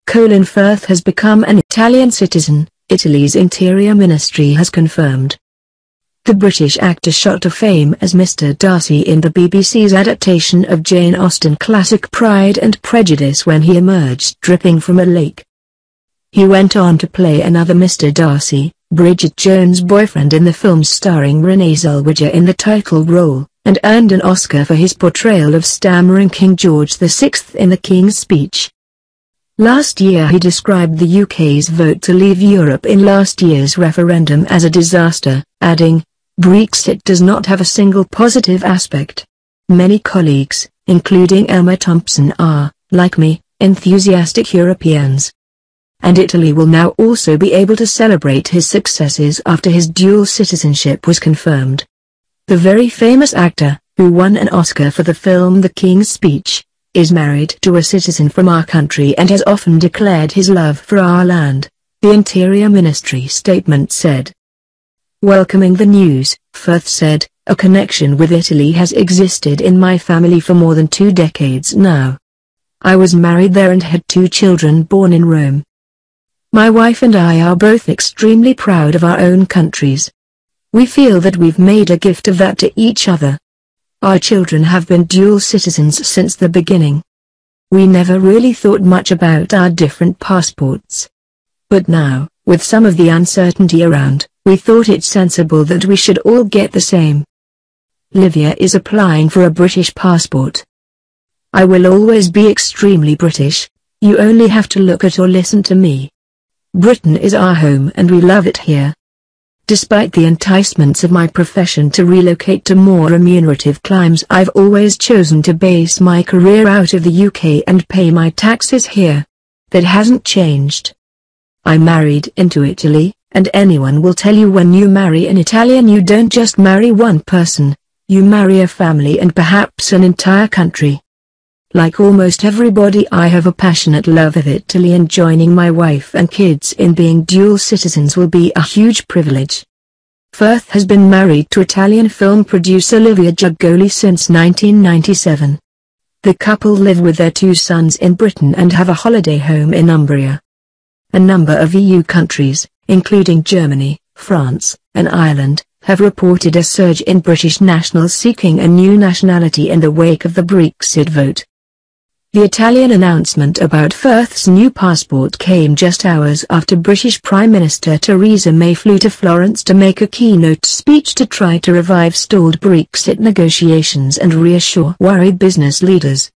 Firth has become an Italian citizen, Italy's Interior Ministry has confirmed. The British actor shot to fame as Mr. Darcy in the BBC's adaptation of Jane Austen classic Pride and Prejudice when he emerged dripping from a lake. He went on to play another Mr. Darcy, Bridget Jones' boyfriend in the film starring Renée Zellweger in the title role, and earned an Oscar for his portrayal of stammering King George VI in The King's Speech. Last year he described the UK's vote to leave Europe in last year's referendum as a disaster, adding, "Brexit does not have a single positive aspect. Many colleagues, including Emma Thompson are, like me, enthusiastic Europeans." And Italy will now also be able to celebrate his successes after his dual citizenship was confirmed. The very famous actor, who won an Oscar for the film The King's Speech, is married to a citizen from our country and has often declared his love for our land, the Interior Ministry statement said. Welcoming the news, Firth said, "A connection with Italy has existed in my family for more than 2 decades now. I was married there and had 2 children born in Rome. My wife and I are both extremely proud of our own countries. We feel that we've made a gift of that to each other. Our children have been dual citizens since the beginning. We never really thought much about our different passports. But now, with some of the uncertainty around, we thought it sensible that we should all get the same. Livia is applying for a British passport. I will always be extremely British. You only have to look at or listen to me. Britain is our home and we love it here. Despite the enticements of my profession to relocate to more remunerative climes, I've always chosen to base my career out of the UK and pay my taxes here. That hasn't changed. I married into Italy, and anyone will tell you when you marry an Italian you don't just marry one person, you marry a family and perhaps an entire country. Like almost everybody, I have a passionate love of Italy, and joining my wife and kids in being dual citizens will be a huge privilege." Firth has been married to Italian film producer Livia Giuggoli since 1997. The couple live with their 2 sons in Britain and have a holiday home in Umbria. A number of EU countries, including Germany, France, and Ireland, have reported a surge in British nationals seeking a new nationality in the wake of the Brexit vote. The Italian announcement about Firth's new passport came just hours after British Prime Minister Theresa May flew to Florence to make a keynote speech to try to revive stalled Brexit negotiations and reassure worried business leaders.